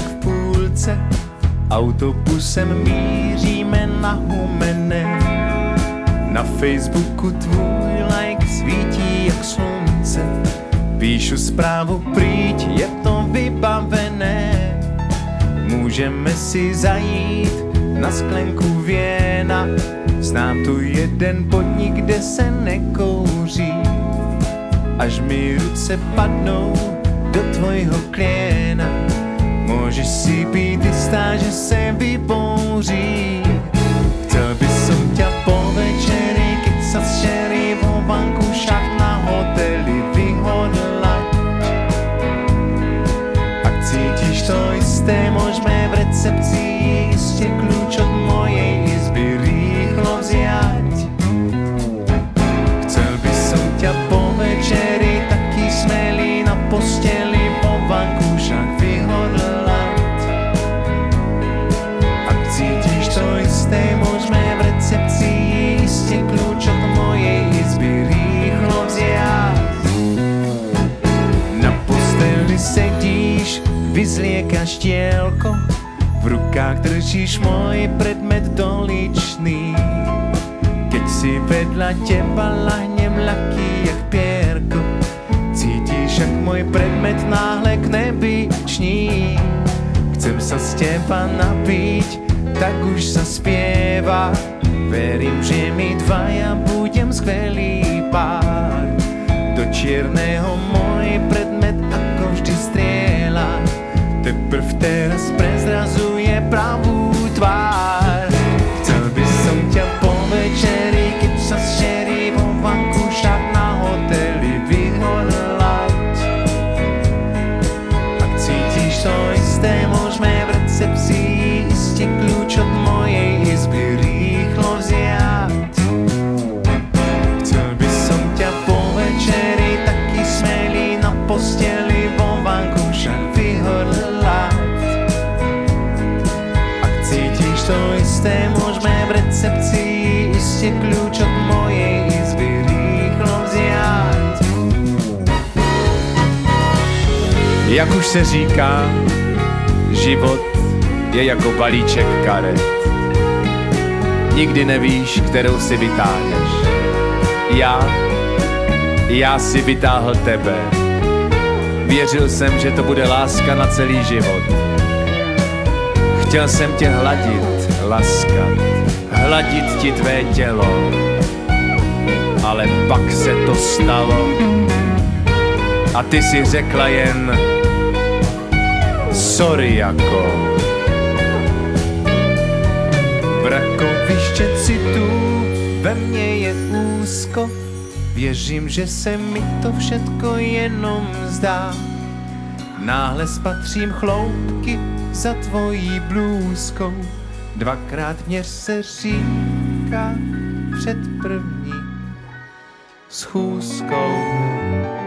v půlce, autobusem míříme na Humene. Na Facebooku tvůj like svítí jak slunce, píšu zprávu pryč, je to vybavené. Můžeme si zajít na sklenku Věna, znám tu jeden podnik, kde se nekouří. Až mi ruce padnou do tvojho kléna, můžeš si být jistá, že se vybouří. Chcel by som ťa po večeri, keď sa zšerí vo vankušách na hoteli vyhodlať. Ak cítiš to isté, môžeme v recepcii jistě kľúč od mojej izby rýchlo vziať. Chcel by som ťa po večeri taký smelý na posteli vo vankušách vyhodlať. Ak cítiš to isté, môžeme v recepcii jistě kľúč od mojej izby rýchlo vziať. Na posteli sedíš, vyzliekaš tielko, v rukách držíš môj predmet doličný. Keď si vedľa teba lahnem ľahký jak pierko, cítiš, jak môj predmet náhle k nebi ční. Chcem sa z teba napiť, tak už sa spieva. Verím, že my dvaja budem skvelý pár. Do čierneho môj predmet ako vždy strieľa, teprv teraz prezrazuje pravú tvár. Chcel by som ťa po večeri, keď sa zšerí vo vankušách na hoteli vyhodlať. Ak cítiš to isté, môžeme v recepcii iste kľúč od mojej izby rýchlo vziať. Chcel by som ťa po večeri taký smelý na posteli vo vankušách vyhodlať. Ak cítiš to isté, môžeme v recepcii iste kľúč od mojej izby rýchlo vziať. Jak už se říká, život je jako balíček karet. Nikdy nevíš, kterou si vytáhneš. Já si vytáhl tebe. Věřil jsem, že to bude láska na celý život. Chtěl jsem tě hladit, laskat, hladit ti tvé tělo. Ale pak se to stalo a ty si řekla jen sorry jako. Brakoviště citu, ve mně je úzko. Věřím, že se mi to všetko jenom zdá. Náhle spatřím chloupky za tvojí blůzkou. Dvakrát měř se říká před první schůzkou.